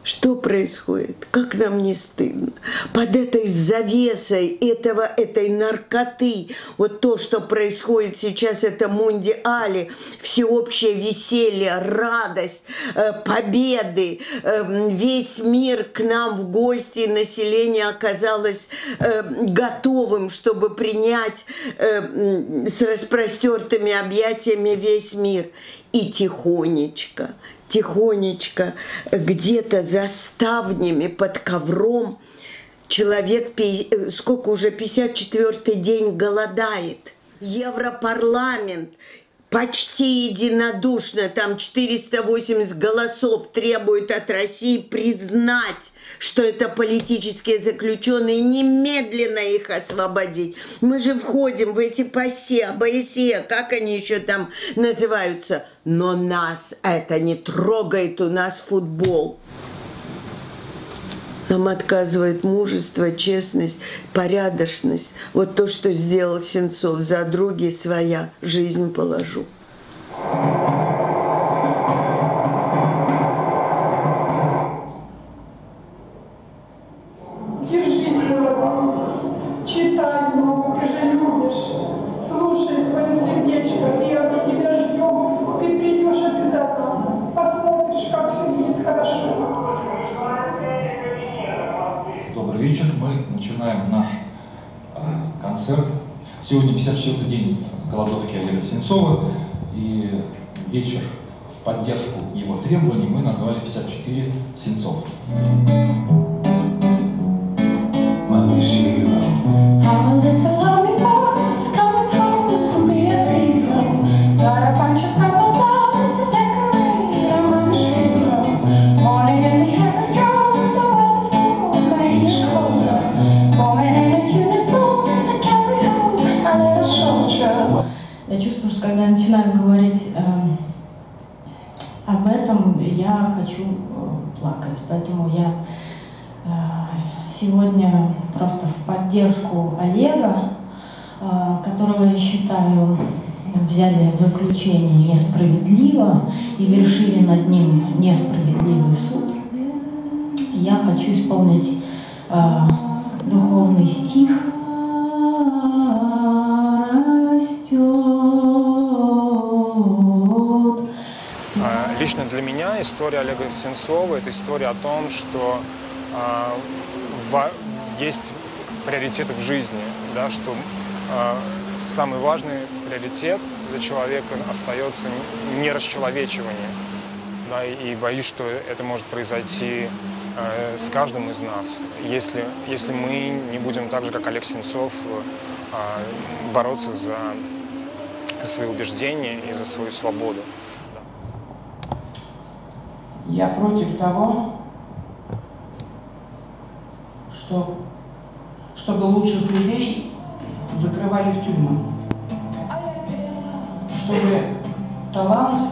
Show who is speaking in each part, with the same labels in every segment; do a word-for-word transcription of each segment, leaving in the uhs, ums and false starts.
Speaker 1: Что происходит? Как нам не стыдно? Под этой завесой этого, этой наркоты, вот то, что происходит сейчас, это мундиали, всеобщее веселье, радость, победы, весь мир к нам в гости, население оказалось готовым, чтобы принять с распростертыми объятиями весь мир. И тихонечко, тихонечко, где-то за ставнями, под ковром, человек, сколько уже, пятьдесят четвёртый день голодает. Европарламент почти единодушно, там четыреста восемьдесят голосов, требует от России признать, что это политические заключенные, немедленно их освободить. Мы же входим в эти ПАСЕ, ОБСЕ, как они еще там называются. Но нас это не трогает, у нас футбол. Нам отказывает мужество, честность, порядочность. Вот то, что сделал Сенцов. За други своя жизнь положу.
Speaker 2: Держись, милый, читай много, ты же любишь. Слушай свое сердечко, и мы тебя ждем. Ты придешь обязательно. Посмотришь, как все будет хорошо.
Speaker 3: Добрый вечер. Мы начинаем наш э, концерт. Сегодня пятьдесят четвёртый день голодовки Олега Сенцова. И вечер в поддержку его требований мы назвали пятьдесят четыре Сенцов.
Speaker 4: Я чувствую, что когда я начинаю говорить э, об этом, я хочу э, плакать. Поэтому я э, сегодня просто в поддержку Олега, э, которого я считаю взяли в заключение несправедливо и вершили над ним несправедливый суд, я хочу исполнить э, духовный стих.
Speaker 5: Лично для меня история Олега Сенцова – это история о том, что э, в, есть приоритеты в жизни, да, что э, самый важный приоритет для человека остается нерасчеловечивание. Да, и боюсь, что это может произойти э, с каждым из нас, если, если мы не будем так же, как Олег Сенцов, э, бороться за, за свои убеждения и за свою свободу.
Speaker 2: Я против того, что, чтобы лучших людей закрывали в тюрьмы, чтобы талант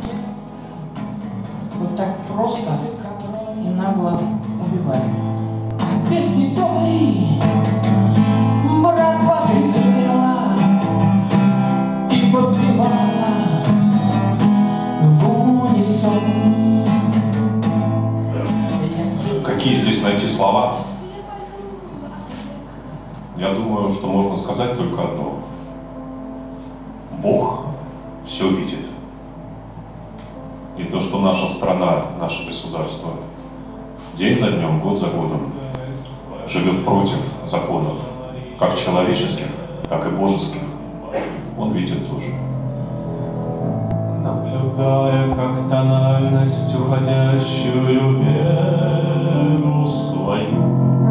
Speaker 2: вот так просто и нагло убивали. Песни твои, братва трезвела и подпевала в унисон.
Speaker 6: Какие здесь найти слова? Я думаю, что можно сказать только одно. Бог все видит. И то, что наша страна, наше государство день за днем, год за годом живет против законов, как человеческих, так и божеских, он видит тоже.
Speaker 7: Наблюдая, как тональность, уходящую веру свою,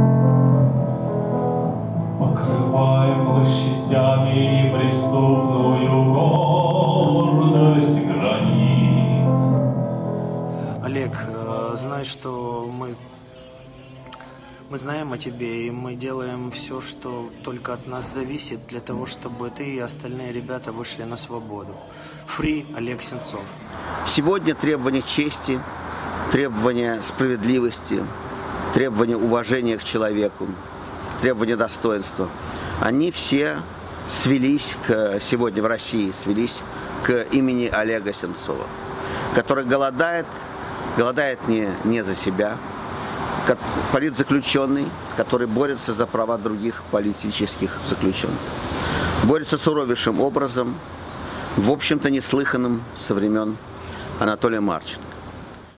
Speaker 7: покрывая площадями неприступную гордость гранит.
Speaker 8: Олег, знай, что мы, мы знаем о тебе, и мы делаем все, что только от нас зависит, для того, чтобы ты и остальные ребята вышли на свободу. Фри Олег Сенцов.
Speaker 9: Сегодня требования чести, требования справедливости, требования уважения к человеку, требования достоинства, они все свелись к, сегодня в России, свелись к имени Олега Сенцова, который голодает голодает не, не за себя. Политзаключенный, который борется за права других политических заключенных. Борется суровейшим образом, в общем-то неслыханным со времен Анатолия Марченко.